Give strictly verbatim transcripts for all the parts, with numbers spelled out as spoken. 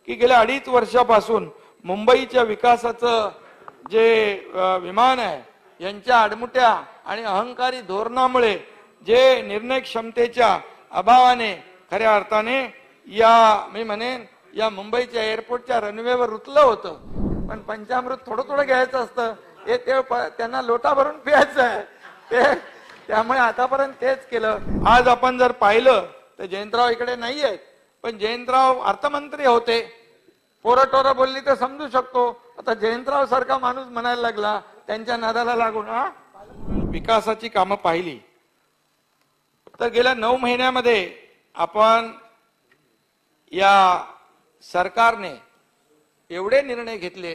की गेल्या अडीच वर्षापासून मुंबईच्या विकासाचं जे विमान आहे यांच्या आडमुट्या आणि अहंकारी धोरणामुळे जे निर्णय क्षमतेच्या अभावाने खऱ्या अर्थाने या मी म्हणेन या मुंबईच्या एअरपोर्टच्या रनवेवर रुतलं होतं. पण पंचामृत थोडं थोडं घ्यायचं असतं, हे ते त्यांना लोटा भरून प्यायचं आहे ते, त्यामुळे आतापर्यंत तेच केलं. आज आपण जर पाहिलं तर जयंतराव इकडे नाही आहेत, पण जयंतराव अर्थमंत्री होते. पोरं टोरं बोलली तर समजू शकतो. आता जयंतराव सारखा माणूस म्हणायला लागला त्यांच्या नादाला लागून. हा विकासाची कामं पाहिली तर गेल्या नऊ महिन्यामध्ये आपण या सरकारने एवढे निर्णय घेतले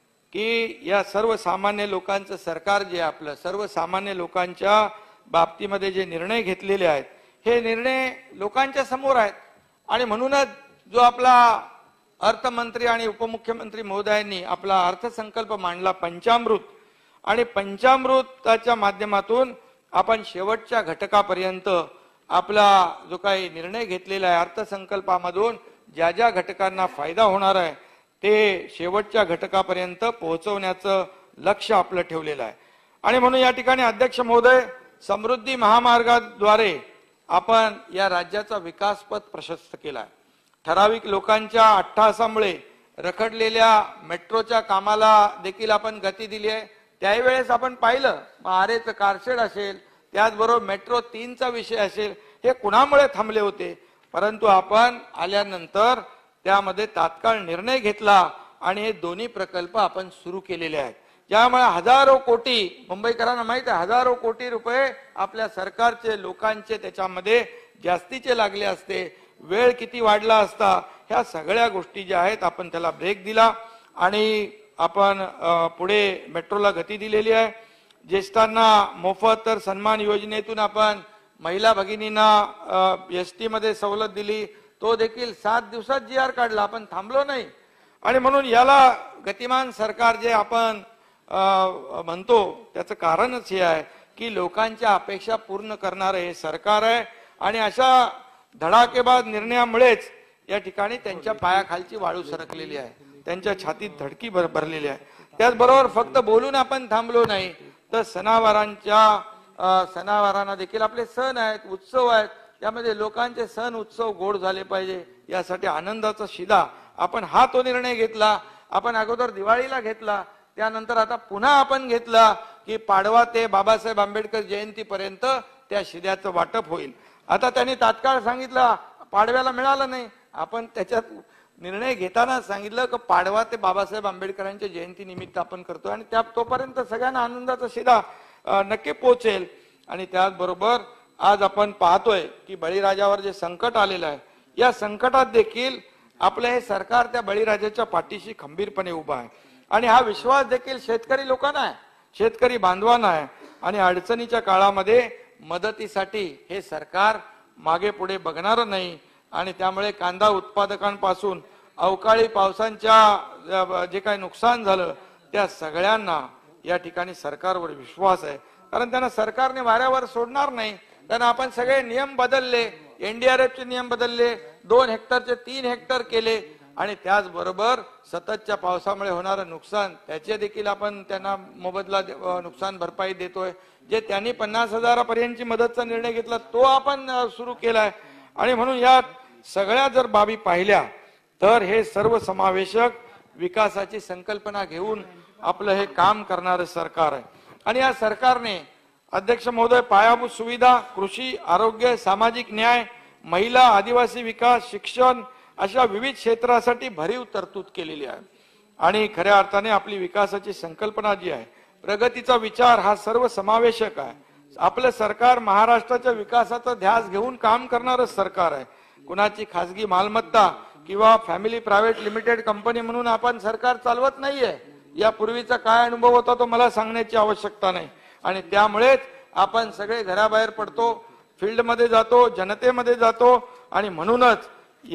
की या सर्वसामान्य लोकांचं सरकार जे आपलं सर्वसामान्य लोकांच्या बाबतीमध्ये जे निर्णय घेतलेले आहेत हे निर्णय लोकांच्या समोर आहेत. आणि म्हणूनच जो आपला अर्थमंत्री आणि उपमुख्यमंत्री महोदयांनी आपला अर्थसंकल्प मांडला पंचामृत, आणि पंचामृताच्या माध्यमातून आपण शेवटच्या घटकापर्यंत आपला जो काही निर्णय घेतलेला आहे अर्थसंकल्पामधून ज्या ज्या घटकांना फायदा होणार आहे ते शेवटच्या घटकापर्यंत पोहोचवण्याचं लक्ष आपलं ठेवलेलं आहे. आणि म्हणून या ठिकाणी अध्यक्ष महोदय, समृद्धी महामार्गाद्वारे आपण या राज्याचा विकास पथ प्रशस्त केला. ठराविक लोकांच्या अट्टहासामुळे रखडलेल्या मेट्रोच्या कामाला देखील आपण गती दिली आहे. त्यावेळेस आपण पाहिलं आरेचं कारशेड असेल, त्याचबरोबर मेट्रो तीनचा विषय असेल, हे कुणामुळे थांबले होते. परंतु आपण आल्यानंतर त्यामध्ये तात्काळ निर्णय घेतला आणि हे दोन्ही प्रकल्प आपण सुरू केलेले आहेत, ज्यामुळे हजारो कोटी मुंबईकरांना माहित आहे हजारो कोटी रुपये आपल्या सरकारचे लोकांचे त्याच्यामध्ये जास्तीचे लागले असते. वेळ किती वाढला असता. ह्या सगळ्या गोष्टी ज्या आहेत आपण त्याला ब्रेक दिला आणि आपण पुढे मेट्रोला गती दिलेली आहे. ज्येष्ठांना मोफत तर सन्मान योजनेतून आपण महिला भगिनींना एस टी मध्ये सवलत दिली, तो देखील सात दिवसात जी आर काढला, आपण थांबलो नाही. आणि म्हणून याला गतिमान सरकार जे आपण म्हणतो त्याचं कारणच हे आहे की लोकांच्या अपेक्षा पूर्ण करणारं हे सरकार आहे. आणि अशा धडाकेबाज निर्णयामुळेच या ठिकाणी त्यांच्या पायाखालची वाळू सरकलेली आहे, त्यांच्या छातीत धडकी भर भरलेली आहे. त्याचबरोबर फक्त बोलून आपण थांबलो नाही तर सणावारांच्या सणावारांना देखील आपले सण आहेत, उत्सव आहेत, त्यामध्ये लोकांचे सण उत्सव गोड झाले पाहिजे यासाठी आनंदाचा शिदा आपण हा तो निर्णय घेतला. आपण अगोदर दिवाळीला घेतला, त्यानंतर आता पुन्हा आपण घेतला की पाडवा ते बाबासाहेब आंबेडकर जयंतीपर्यंत त्या शिद्याचं वाटप होईल. आता त्यांनी तात्काळ सांगितलं पाडव्याला मिळालं नाही, आपण त्याच्यात निर्णय घेताना सांगितलं की पाडवा ते बाबासाहेब आंबेडकरांच्या जयंती निमित्त आपण करतो आणि त्या तोपर्यंत सगळ्यांना आनंदाचा शिदा नक्की पोहोचेल. आणि त्याचबरोबर आज आपण पाहतोय की बळीराजावर जे संकट आलेलं आहे, या संकटात देखील आपलं हे सरकार त्या बळीराजाच्या पाठीशी खंबीरपणे उभा आहे. आणि हा विश्वास देखील शेतकरी लोकांना आहे, शेतकरी बांधवांना आहे. आणि अडचणीच्या काळामध्ये मदतीसाठी हे सरकार मागे पुढे बघणार नाही. आणि त्यामुळे कांदा उत्पादकांपासून अवकाळी पावसांच्या जे काही नुकसान झालं त्या सगळ्यांना या ठिकाणी सरकारवर विश्वास आहे, कारण त्यांना सरकारने वाऱ्यावर सोडणार नाही. त्यांना आपण सगळे नियम बदलले, एनडीआरएफचे नियम बदलले, दोन हेक्टरचे तीन हेक्टर केले. आणि त्याचबरोबर सततच्या पावसामुळे होणारं नुकसान त्याचे देखील आपण त्यांना मोबदला नुकसान भरपाई देतोय. जे त्यांनी पन्नास हजारापर्यंतची मदतचा निर्णय घेतला तो आपण सुरू केलाय. आणि म्हणून या सगळ्या जर बाबी पाहिल्या तर हे सर्वसमावेशक विकासाची संकल्पना घेऊन आपलं हे काम करणारं सरकार आहे. आणि या सरकारने अध्यक्ष महोदय पायाभूत सुविधा, कृषी, आरोग्य, सामाजिक न्याय, महिला, आदिवासी विकास, शिक्षण अशा विविध क्षेत्रासाठी भरीव तरतूद केलेली आहे. आणि खऱ्या अर्थाने आपली विकासाची संकल्पना जी आहे, प्रगतीचा विचार हा सर्वसमावेशक आहे. आपलं सरकार महाराष्ट्राच्या विकासाचा ध्यास घेऊन काम करणारं सरकार आहे. कुणाची खासगी मालमत्ता किंवा फॅमिली प्रायव्हेट लिमिटेड कंपनी म्हणून आपण सरकार चालवत नाहीये. यापूर्वीचा काय अनुभव होता तो मला सांगण्याची आवश्यकता नाही. आणि त्यामुळेच आपण सगळे घराबाहेर पडतो, फील्डमध्ये जातो, जनतेमध्ये जातो. आणि म्हणूनच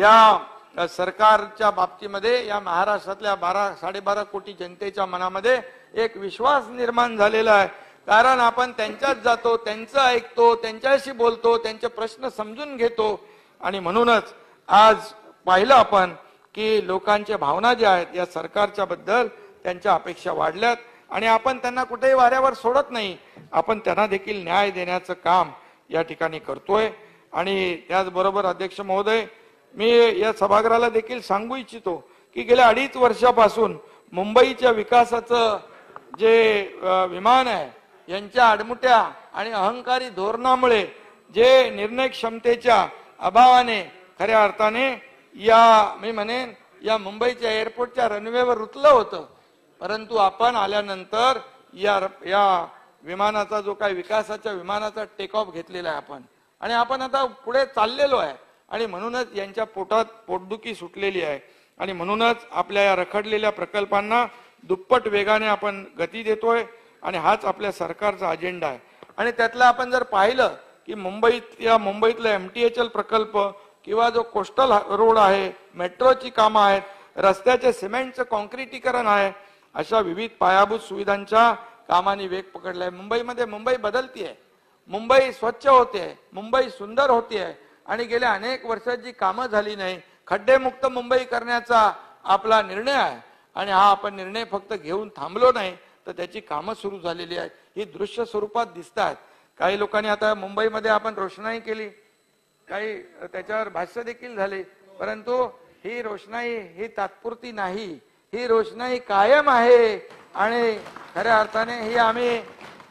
या सरकारच्या बाबतीमध्ये या महाराष्ट्रातल्या बारा साडेबारा कोटी जनतेच्या मनामध्ये एक विश्वास निर्माण झालेला आहे. कारण आपण त्यांच्यात जातो, त्यांचं ऐकतो, त्यांच्याशी बोलतो, त्यांचे प्रश्न समजून घेतो. आणि म्हणूनच आज पाहिलं आपण की लोकांच्या भावना ज्या आहेत या सरकारच्या बद्दल त्यांच्या अपेक्षा वाढल्यात आणि आपण त्यांना कुठेही वाऱ्यावर सोडत नाही, आपण त्यांना देखील न्याय देण्याचं काम या ठिकाणी करतोय। आणि त्याचबरोबर अध्यक्ष महोदय, मी या सभागृहाला देखील सांगू इच्छितो की गेल्या अडीच वर्षापासून मुंबईच्या विकासाचं जे विमान आहे यांच्या आडमुट्या आणि अहंकारी धोरणामुळे जे निर्णय क्षमतेच्या अभावाने खऱ्या अर्थाने या मी म्हणेन या मुंबईच्या एअरपोर्टच्या रनवेवर रुतलं होतं, परंतु आपण आल्यानंतर या या विमानाचा जो काही विकासाच्या विमानाचा टेक ऑफ घेतलेला आहे आपण आणि आपण आता पुढे चाललेलो आहे आणि म्हणूनच यांच्या पोटात पोटदुखी सुटलेली आहे आणि म्हणूनच आपल्या या रखडलेल्या प्रकल्पांना दुप्पट वेगाने आपण गती देतोय आणि हाच आपल्या सरकारचा अजेंडा आहे। आणि त्यातला आपण जर पाहिलं की मुंबईत या मुंबईतला एमटीएचएल प्रकल्प किंवा जो कोस्टल रोड आहे, मेट्रोची कामं आहेत, रस्त्याचे सिमेंटचं कॉन्क्रिटीकरण आहे, अशा विविध पायाभूत सुविधांच्या कामाने वेग पकडलाय। मुंबईमध्ये मुंबई बदलतीये, मुंबई स्वच्छ होते, मुंबई सुंदर होतीये आणि गेल्या अनेक वर्षात जी कामं झाली नाही, खड्डेमुक्त मुंबई करण्याचा आपला निर्णय आहे आणि हा आपण निर्णय फक्त घेऊन थांबलो नाही तर त्याची कामं सुरू झालेली आहेत, ही दृश्य स्वरूपात दिसतात। काही लोकांनी आता मुंबईमध्ये आपण रोषणाई केली, काही त्याच्यावर भाष्य देखील झाले, परंतु ही रोषणाई ही तात्पुरती नाही, ही रोषणाई कायम आहे आणि खऱ्या अर्थाने ही आम्ही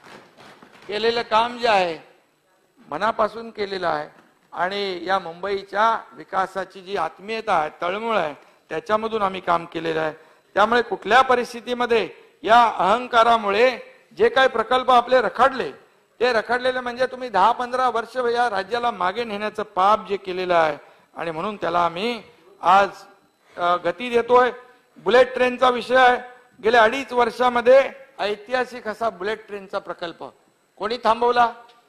केलेलं काम जे आहे मनापासून केलेलं आहे आणि या मुंबईच्या विकासाची जी आत्मीयता आहे, तळमळ आहे, त्याच्यामधून आम्ही काम केलेलं आहे। त्यामुळे कुठल्या परिस्थितीमध्ये या अहंकारामुळे जे काही प्रकल्प आपले रखडले ते रखडलेले म्हणजे तुम्ही दहा पंधरा वर्ष या राज्याला मागे नेण्याचं पाप जे केलेलं आहे आणि म्हणून त्याला आम्ही आज गती देतोय। बुलेट ट्रेनचा विषय आहे, गेल्या अडीच वर्षामध्ये ऐतिहासिक असा बुलेट ट्रेनचा प्रकल्प कोणी थांबवला,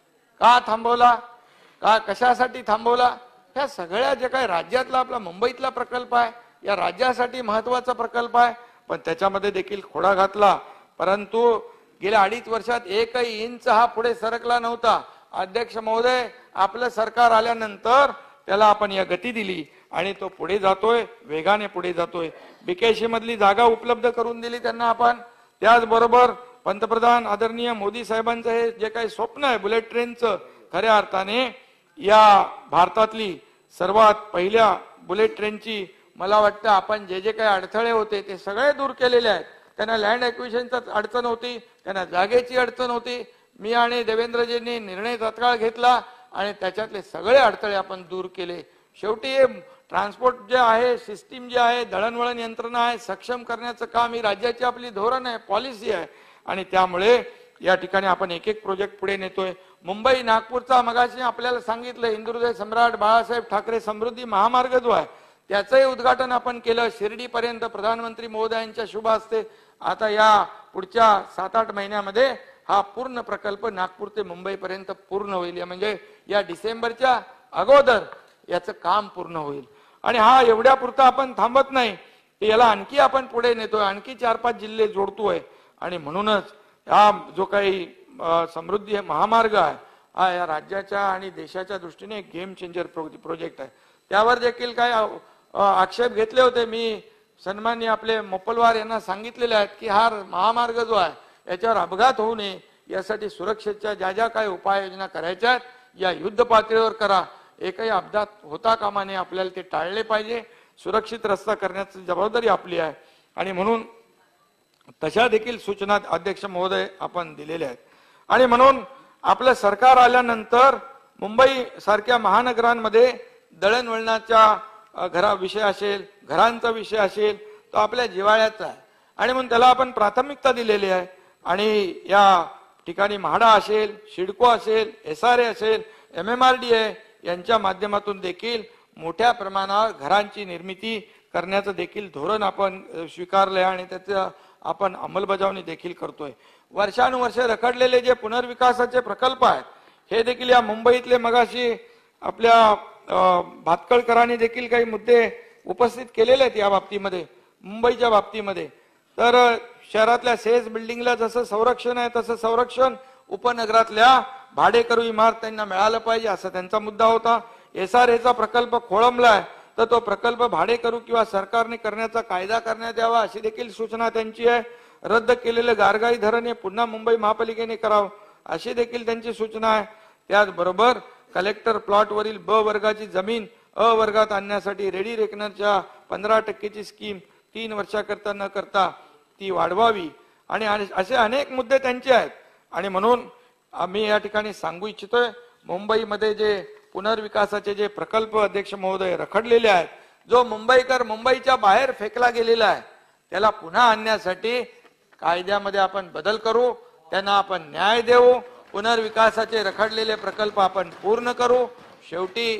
का थांबवला, का कशासाठी थांबवला, ह्या सगळ्या जे काही राज्यातला आपला मुंबईतला प्रकल्प आहे, या राज्यासाठी महत्वाचा प्रकल्प आहे, पण त्याच्यामध्ये देखील खोडा घातला, परंतु गेल्या अडीच वर्षात एकही इंच हा पुढे सरकला नव्हता। अध्यक्ष महोदय, आपलं सरकार आल्यानंतर त्याला आपण या गती दिली आणि तो पुढे जातोय, वेगाने पुढे जातोय। बीकेसी मधली जागा उपलब्ध करून दिली त्यांना आपण। त्याचबरोबर पंतप्रधान आदरणीय मोदी साहेबांचं हे जे काही स्वप्न आहे बुलेट ट्रेनचं, खऱ्या अर्थाने या भारतातली सर्वात पहिल्या बुलेट ट्रेनची मला वाटतं आपण जे जे काही अडथळे होते ते सगळे दूर केलेले आहेत। त्यांना लँड ॲक्विजिशनची अडचण होती, त्यांना जागेची अडचण होती, मी आणि देवेंद्रजींनी निर्णय तत्काळ घेतला आणि त्याच्यातले सगळे अडथळे आपण दूर केले। शेवटी ट्रान्सपोर्ट जे आहे, सिस्टीम जे आहे, दळणवळण यंत्रणा आहे, सक्षम करण्याचं काम ही राज्याची आपली धोरण आहे, पॉलिसी आहे आणि त्यामुळे या ठिकाणी आपण एक एक प्रोजेक्ट पुढे नेतोय। मुंबई नागपूरचा मगाशी आपल्याला सांगितलं हिंदुहृदय सम्राट बाळासाहेब ठाकरे समृद्धी महामार्ग जो आहे त्याचंही उद्घाटन आपण केलं शिर्डी पर्यंत प्रधानमंत्री महोदयांच्या शुभ हस्ते। आता या पुढच्या सात आठ महिन्यामध्ये हा पूर्ण प्रकल्प नागपूर ते मुंबई पर्यंत पूर्ण होईल, म्हणजे या डिसेंबरच्या अगोदर याचं काम पूर्ण होईल। आणि हा एवढ्या पुरता आपण थांबत नाही, याला आणखी आपण पुढे नेतोय, आणखी चार पाच जिल्हे जोडतोय आणि म्हणूनच हा जो काही समृद्धी महामार्ग आहे हा या राज्याच्या आणि देशाच्या दृष्टीने एक गेम चेंजर प्रोजेक्ट आहे। त्यावर देखील काय आक्षेप घेतले होते, मी सन्माननीय आपले मोपलवार यांना सांगितलेले आहेत की हा महामार्ग जो आहे याच्यावर अपघात होऊ नये यासाठी सुरक्षेच्या ज्या ज्या काही उपाययोजना करायच्या आहेत या युद्ध पातळीवर करा, एकही अपघात होता कामा नये, आपल्याला ते टाळले पाहिजे, सुरक्षित रस्ता करण्याची जबाबदारी आपली आहे आणि म्हणून तशा देखील सूचना अध्यक्ष महोदय आपण दिलेल्या आहेत। आणि म्हणून आपलं सरकार आल्यानंतर मुंबई सारख्या महानगरांमध्ये दळणवळणाच्या घरा विषय असेल, घरांचा विषय असेल, तो आपल्या जिव्हाळ्याचा आहे आणि म्हणून त्याला आपण प्राथमिकता दिलेली आहे आणि या ठिकाणी म्हाडा असेल, सिडको असेल, एस आर ए असेल, M M R D A यांच्या माध्यमातून देखील मोठ्या प्रमाणावर घरांची निर्मिती करण्याचं देखील धोरण आपण स्वीकारलंय आणि त्याचं आपण अंमलबजावणी देखील करतोय। वर्षानुवर्षे रखडलेले जे पुनर्विकासाचे प्रकल्प आहेत हे देखील या मुंबईतले मगाशी आपल्या भातकळकरांनी देखील काही मुद्दे उपस्थित केलेले आहेत या बाबतीमध्ये, मुंबईच्या बाबतीमध्ये। तर शहरातल्या सेज बिल्डिंगला जसं संरक्षण आहे तसं संरक्षण उपनगरातल्या भाडेकरू इमारतींना मिळालं पाहिजे असा त्यांचा मुद्दा होता। एस आर एचा प्रकल्प खोळंबलाय तर तो प्रकल्प भाडे करू किंवा सरकारने करण्याचा कायदा करण्यात यावा अशी देखील सूचना त्यांची आहे. रद्द केलेले गारगाई धरण हे पुन्हा मुंबई महापालिकेने करावं अशी देखील त्यांची सूचना आहे. त्याचबरोबर कलेक्टर प्लॉट वरील ब वर्गाची जमीन अ वर्गात आणण्यासाठी रेडी रेकनरच्या पंधरा टक्केची स्कीम तीन वर्षाकरता न करता ती वाढवावी आणि असे अनेक मुद्दे त्यांचे आहेत. आणि म्हणून आम्ही या ठिकाणी सांगू इच्छितोय, मुंबईमध्ये जे पुनर्विकासाचे जे प्रकल्प अध्यक्ष महोदय रखडलेले आहेत, जो मुंबईकर मुंबईच्या बाहेर फेकला गेलेला आहे, त्याला पुन्हा आणण्यासाठी कायद्यामध्ये आपण बदल करू, त्यांना आपण न्याय देऊ, पुनर्विकासाचे रखडलेले प्रकल्प आपण पूर्ण करू. शेवटी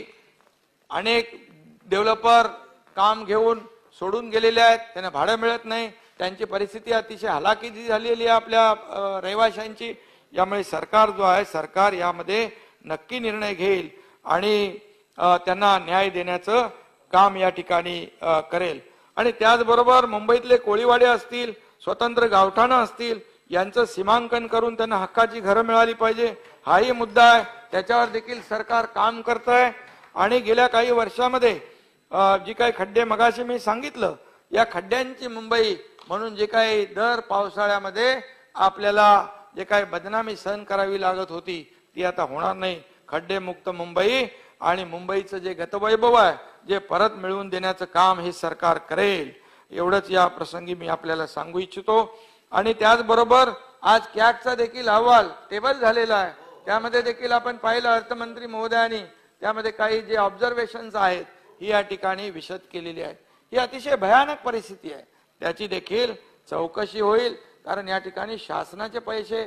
अनेक डेव्हलपर काम घेऊन सोडून गेलेले आहेत, त्यांना भाडं मिळत नाही, त्यांची परिस्थिती अतिशय हलाखीची झालेली आहे आपल्या रहिवाशांची. यामुळे सरकार जो आहे सरकार यामध्ये नक्की निर्णय घेईल आणि त्यांना न्याय देण्याचं काम या ठिकाणी करेल. आणि त्याचबरोबर मुंबईतले कोळीवाडे असतील, स्वतंत्र गावठाणं असतील, यांचं सीमांकन करून त्यांना हक्काची घरं मिळाली पाहिजे, हाही मुद्दा आहे. त्याच्यावर देखील सरकार काम करत आहे. आणि गेल्या काही वर्षामध्ये जी काही खड्डे मगाशी मी सांगितलं, या खड्ड्यांची मुंबई म्हणून जे काही दर पावसाळ्यामध्ये आपल्याला जे काही बदनामी सहन करावी लागत होती ती आता होणार नाही. खड्डेमुक्त मुंबई आणि मुंबईचं जे गतवैभव आहे जे परत मिळवून देण्याचं काम हे सरकार करेल, एवढंच या प्रसंगी मी आपल्याला सांगू इच्छितो. आणि त्याचबरोबर आज कॅगचा देखील अहवाल टेबल झालेला आहे, त्यामध्ये देखील आपण पाहिलं अर्थमंत्री महोदयांनी त्यामध्ये काही जे ऑब्झर्वेशन्स आहेत ही या ठिकाणी विशद केलेली आहे. ही अतिशय भयानक परिस्थिती आहे, त्याची देखील चौकशी होईल. कारण या ठिकाणी शासनाचे पैसे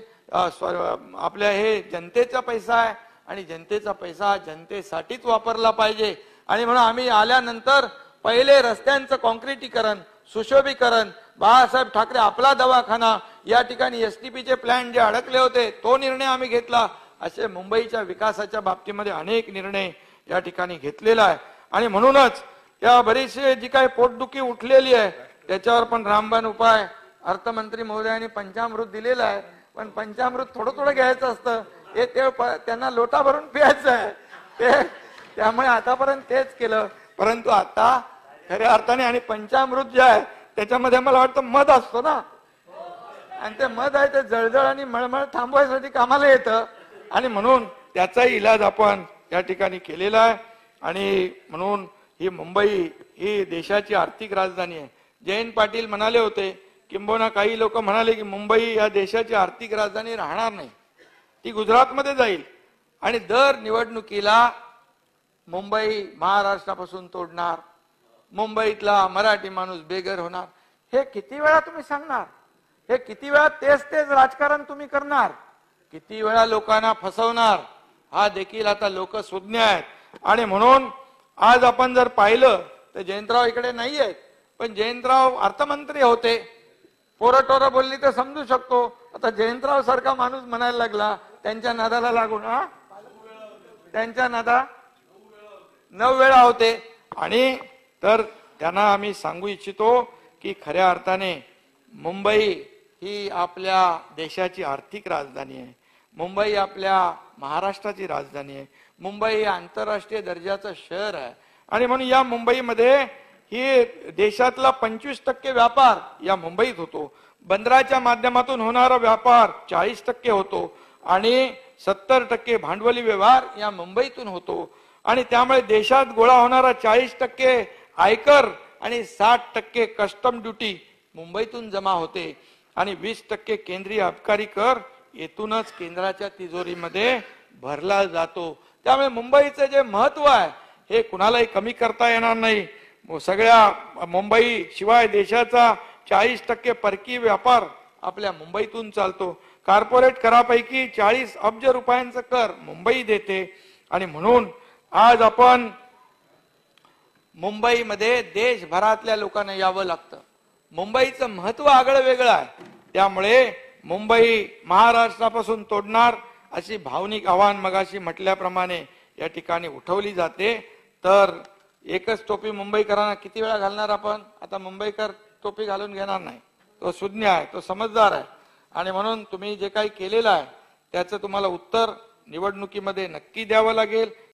आपल्या हे जनतेचा पैसा आहे आणि जनतेचा पैसा जनतेसाठीच वापरला पाहिजे. आणि म्हणून आम्ही आल्यानंतर पहिले रस्त्यांचं कॉन्क्रिटीकरण, सुशोभीकरण, बाळासाहेब ठाकरे आपला दवाखाना, या ठिकाणी एसटीपीचे प्लॅन जे अडकले होते तो निर्णय आम्ही घेतला. असे मुंबईच्या विकासाच्या बाबतीमध्ये अनेक निर्णय या ठिकाणी घेतलेला आहे. आणि म्हणूनच या बरीचशी जी काही पोटदुखी उठलेली आहे त्याच्यावर पण रामबाण उपाय अर्थमंत्री महोदयांनी पंचामृत दिलेलं आहे. पण पंचामृत थोडं थोडं घ्यायचं असतं, हे ते त्यांना लोटा भरून प्यायचं आहे ते, त्यामुळे आतापर्यंत तेच केलं. परंतु आता खऱ्या अर्थाने आणि पंचामृत जे आहे त्याच्यामध्ये मला वाटतं मध असतो ना, आणि ते मध आहे ते जळजळ आणि मळमळ थांबवायसाठी कामाला येतं. आणि म्हणून त्याचाही इलाज आपण या ठिकाणी केलेला आहे. आणि म्हणून ही मुंबई ही देशाची आर्थिक राजधानी आहे. जयंत पाटील म्हणाले होते, किंबहुना काही लोक म्हणाले की मुंबई या देशाची आर्थिक राजधानी राहणार नाही, ती गुजरातमध्ये जाईल. आणि दर निवडणुकीला मुंबई महाराष्ट्रापासून तोडणार, मुंबईतला मराठी माणूस बेघर होणार. हे किती वेळा तुम्ही सांगणार? हे किती वेळा तेच तेच राजकारण तुम्ही करणार? किती वेळा लोकांना फसवणार? हा देखील आता लोक सुज्ञ आहेत. आणि म्हणून आज आपण जर पाहिलं तर जयंतराव इकडे नाही आहेत, पण जयंतराव अर्थमंत्री होते. पोरं टोरं बोलली तर समजू शकतो. आता जयंतराव सारखा माणूस म्हणायला लागला त्यांच्या नादाला लागून, हा त्यांच्या नादा नऊ वेळा होते. आणि तर त्यांना आम्ही सांगू इच्छितो की खऱ्या अर्थाने मुंबई ही आपल्या देशाची आर्थिक राजधानी आहे, मुंबई आपल्या महाराष्ट्राची राजधानी आहे, मुंबई हे आंतरराष्ट्रीय दर्जाचं शहर आहे. आणि म्हणून या मुंबईमध्ये ही देशातला पंचवीस टक्के व्यापार या मुंबईत होतो. बंदराच्या माध्यमातून होणारा व्यापार चाळीस टक्के होतो आणि सत्तर टक्के भांडवली व्यवहार या मुंबईतून होतो. आणि त्यामुळे देशात गोळा होणारा चाळीस टक्के आयकर आणि साठ टक्के कस्टम ड्युटी मुंबईतून जमा होते आणि वीस टक्के केंद्रीय अबकारी कर येथूनच केंद्राच्या तिजोरीमध्ये भरला जातो. त्यामुळे मुंबईचं जे महत्व आहे हे कुणालाही कमी करता येणार नाही. सगळ्या मुंबई शिवाय देशाचा चाळीस टक्के परकीय व्यापार आपल्या मुंबईतून चालतो. कॉर्पोरेट करापैकी चाळीस अब्ज रुपयांचा कर मुंबई देते. आणि म्हणून आज आपण मुंबईमध्ये देशभरातल्या लोकांना यावं लागतं. मुंबईचं महत्व आगळं वेगळं आहे. त्यामुळे मुंबई महाराष्ट्रापासून तोडणार अशी भावनिक आव्हान मगाशी म्हटल्याप्रमाणे या ठिकाणी उठवली जाते. तर एकच टोपी मुंबईकरांना किती वेळा घालणार आपण? आता मुंबईकर टोपी घालून घेणार नाही. तो सुज्ञ आहे, तो समजदार आहे. आणि म्हणून तुम्ही जे काही केलेलं आहे त्याचं तुम्हाला उत्तर निवडणुकीमध्ये नक्की द्यावं लागेल.